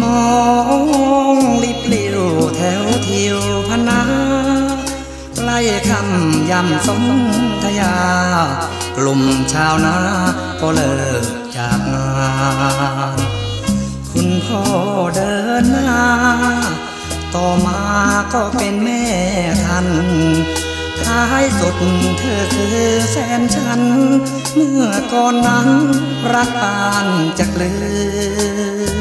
องลิบลิ่วแถวทิวพนาไล่คำยำสนธยากลุ่มชาวนาก็เลิกจากงานคุณพ่อเดินหน้าต่อมาก็เป็นแม่ทันท้ายสุดเธอคือแฟนฉันเมื่อก่อนนั้นรักปานจะกลือ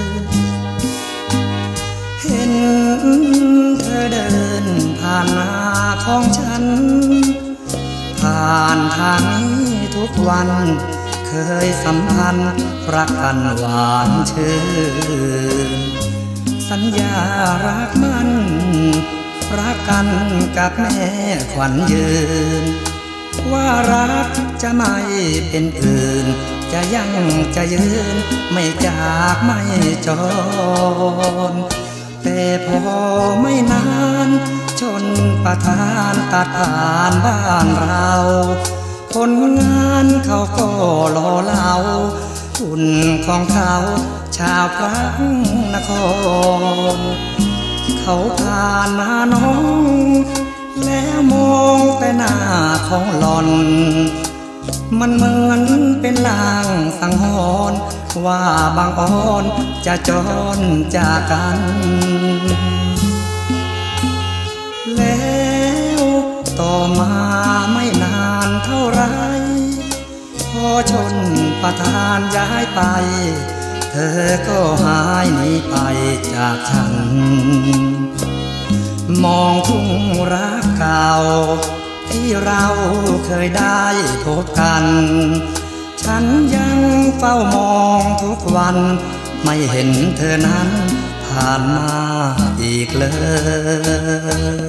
เห็นเธอเดินผ่านหน้าของฉันผ่านทางนี้ทุกวันเคยสัมพันธ์รักกันหวานชื่นสัญญารักมันรักกันกับแม่ขวัญยืนว่ารักจะไม่เป็นอื่นจะยังจะยืนไม่จากไม่จรแต่พอไม่นานชนประทานตัดผ่านบ้านเราคนงานเขาก็รอเราหุ่นของเขาชาวพระนครเขาผ่านมาน้องแล้วมองแต่หน้าของหล่อนมันเหมือนเป็นลางสังหรณ์ว่าบางอ่อนจะจรจากกันแล้วต่อมาไม่นานเท่าไรพอชนประทานย้ายไปเธอก็หายหนีไปจากฉันมองทุ่งรักเก่าที่เราเคยได้พบกันฉันยังเฝ้ามองทุกวันไม่เห็นเธอนั้นผ่านมาอีกเลย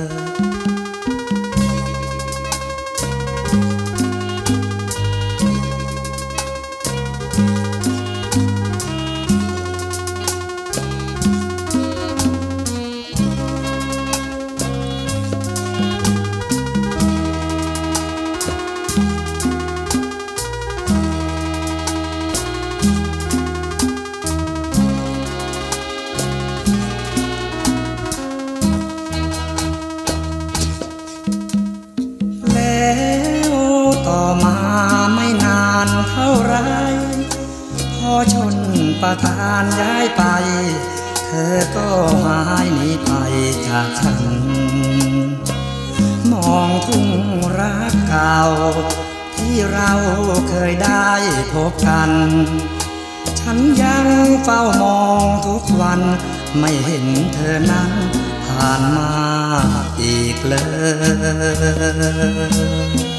พอชนประทานย้ายไปเธอก็หายหนีไปจากฉันมองทุ่งรักเก่าที่เราเคยได้พบกันฉันยังเฝ้ามองทุกวันไม่เห็นเธอนั้นผ่านมาอีกเลย